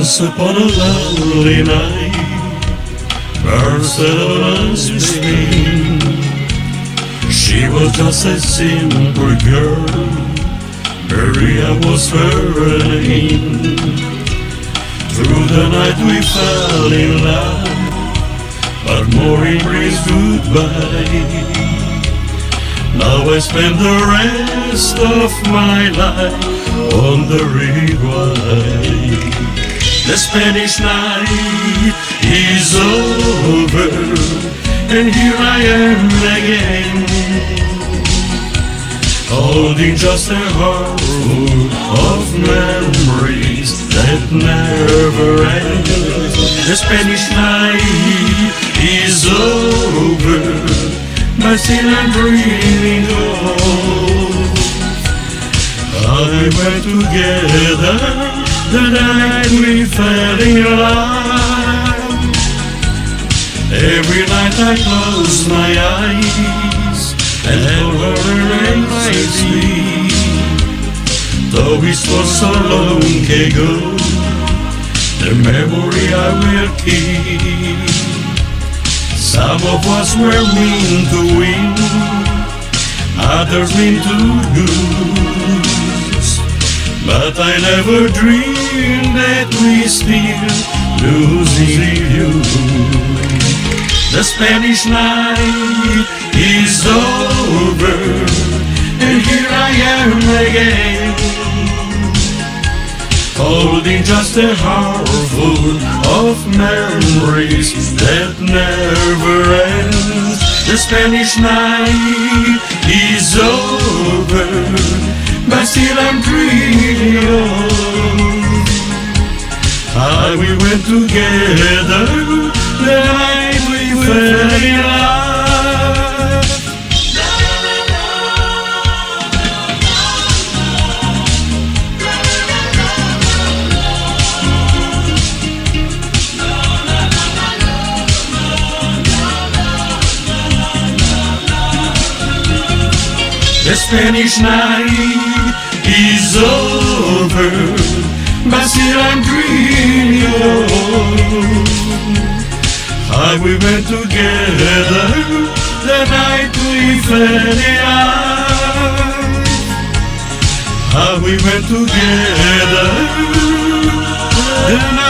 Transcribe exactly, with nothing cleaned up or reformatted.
Once upon a lonely night, Barcelona's Spain. She was just a simple girl, Maria was her name. Through the night we fell in love, but more embrace goodbye. Now I spend the rest of my life on the Uruguay. The Spanish night is over, and here I am again, holding just a heart full of memories that never end. The Spanish night is over, but still I'm dreaming of how we were together the night we fell in love. Every night I close my eyes and hold her in my sleep. Though it was so long ago, the memory I will keep. Some of us were meant to win, others meant to lose, but I never dreamed that we still losing you. The Spanish night is over, and here I am again, holding just a heart full of memories that never ends. The Spanish night is over, but still I'm dreaming of how we went together the night we fell in love. The Spanish night is over, but still I'm dreaming of how we went together the night we fell in love. How we went together the night